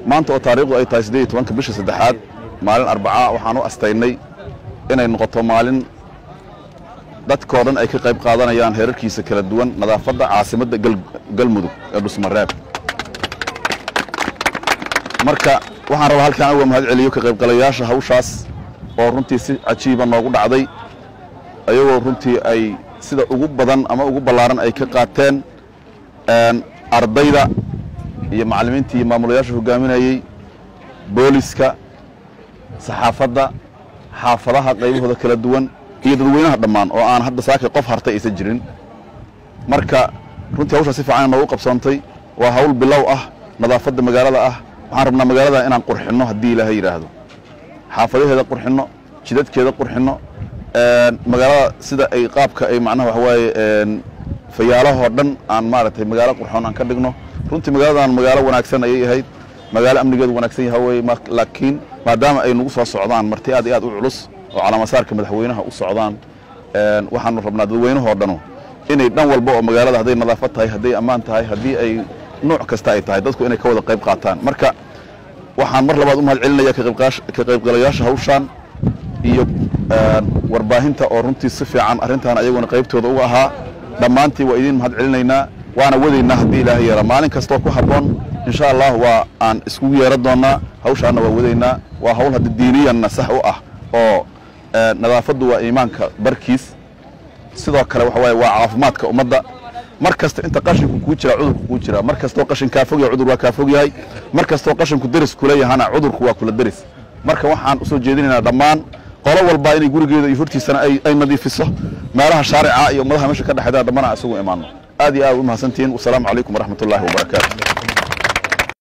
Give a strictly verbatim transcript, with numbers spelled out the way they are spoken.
maanta oo taariikhdu ay tahay siddeed iyo tobanka bisha saddexaad maalin Arbacaa waxaan u astaynay inay noqoto maalin dadkoo dhan ay ka qayb qaadanayaan heerarkiisa kala duwan nadaafadda caasimadda galmudug ee Dhuusamareeb. marka waxaan rabaa halkaan uga mahad celiyo ka qaybgalayaasha hawshaas oo runtii si cajiiba noogu dhacday ayagoo runtii ay sida ugu badan ama ugu ballaaran ay ka qaateen ardayda iyo macallimiinta iyo maamulayaasha hogaaminayay booliska saxaafadda xaafadaha qaybahooda kala duwan iyo dadweynaha dhammaan oo aan hadda saakay qof hartay aysan jirin. marka runtii hawsha si fiican noogu qabsoontay waa hawl bilow ah nadaafadda magaalada ah. waxaan rabnaa magaalada inaan qurxinno haddii ilaahay yiraahdo xaafadaheeda qurxinno jidadkeeda qurxinno magaalada sida ay qaabka ay macnaha wax waaye fayaalaha dhan aan maaragtay magaalo qurxoon aan ka dhigno. runtii magaaladan magaalo wanaagsan ayay ahayd magaalo amnigeedu wanaagsan yahay way laakiin maadaama ay nagu soo socdaan marti aad iyo aad u culus oo calaamasaarka madaxweynaha u socdaan waxaan rabnaa dadweynaha dhan inay dhan walba oo magaalada haday nadaafad tahay haday ammaan tahay hadii ay nooc kasta ay tahay dadku inay ka wada qayb qaataan. marka waxaan mar labaad u mahad celinayaa ka qaybgalayaasha hawshan iyo warbaahinta oo runtii si fiican arrintan ayaguna qaybtooda uga ahaa. dhammaantii waa idin mahad celinaynaa waana wadaynaa haddii ilaahay yara maalin kastoo ku habboon insha allah waa aan iskugu yeeran doonaa hawshaana waa wadaynaa. waa hawl hadda diiniyanna sax u ah oo nadaafaddu waa iimaanka barkiis sidoo kale waxa waaye waa caafimaadka ummadda. mar kasta inta qashinku ku jira cudurku ku jira mar kastoo qashin ka fog yahay cudur waa ka fog yahay mar kastoo qashinku daris kula yahana cudurku waa kula daris. marka waxaan u soo jeedinaynaa dhammaan qolo walba inay gurigeeda iyo hortiisana ay ay nadiifiso meelaha shaarica iyo ummadaha meesha ka dhaxayda dhammaan isugu imaano. aad iyo aad u mahadsantiin. wassalaamu calaykum waraxmatullaahi wabarakaatuh.